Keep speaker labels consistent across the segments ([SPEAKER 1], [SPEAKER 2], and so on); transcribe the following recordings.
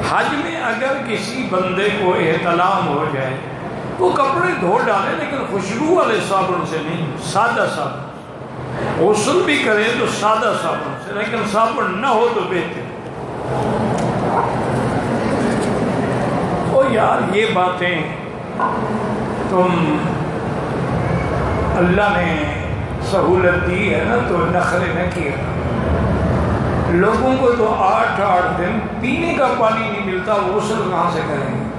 [SPEAKER 1] حج میں اگر کسی بندے کو احتلام ہو جائے وہ کپڑے دھو ڈالے لیکن خوشبو والے صابن سے نہیں، سادہ صابن، غسل بھی کرے تو سادہ صابن سے، لیکن صابن نہ ہو تو بہتر۔ او یار یہ باتیں تم اللہ نے سہولت دی ہے نا تو نخرے نہ کیا۔ لوگوں کو تو 8 دن پینے کا پانی نہیں ملتا، غسل کہاں سے کریں گے؟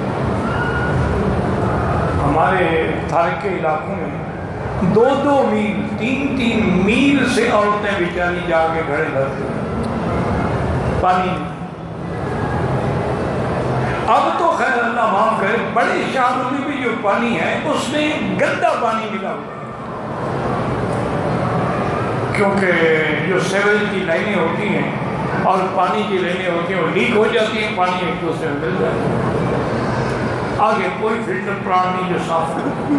[SPEAKER 1] ہمارے تھارک کے علاقوں میں 2 میل 3 میل سے عورتیں بیچاری جا کے گھڑے بھرتی ہیں، پانی نہیں۔ اب تو خیر اللہ معاف کرے، بڑے شہروں میں بھی جو پانی ہے اس میں گندا پانی ملا ہوا ہے، کیونکہ جو سیوریج کی لائنیں ہوتی ہیں اور پانی کی لائنیں ہوتی ہیں وہ لیک ہو جاتی ہیں، پانی ایک دوسرے میں مل جاتا ہے، آگے کوئی فلٹر پلانٹ نہیں جو صاف کرے۔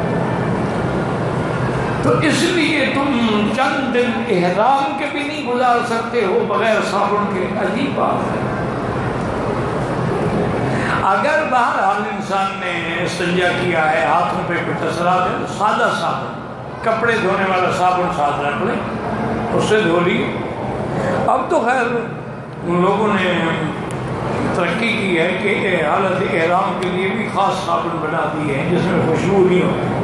[SPEAKER 1] تو اس لیے تم چند دن احرام کے بھی نہیں گزار سکتے ہو بغیر صابن کے، عجیب بات ہے۔ اگر بہرحال انسان نے استنجا کیا ہے، ہاتھوں پہ کچھ اثرات ہے، تو سادہ صابن، کپڑے دھونے والا صابن ساتھ رکھ لیں، اس سے دھو لی۔ اب تو خیر ان لوگوں نے ترقی کی ہے کہ حالت احرام کے لیے بھی خاص صابن بنا دی ہے جس میں خوشبو نہیں ہوتی۔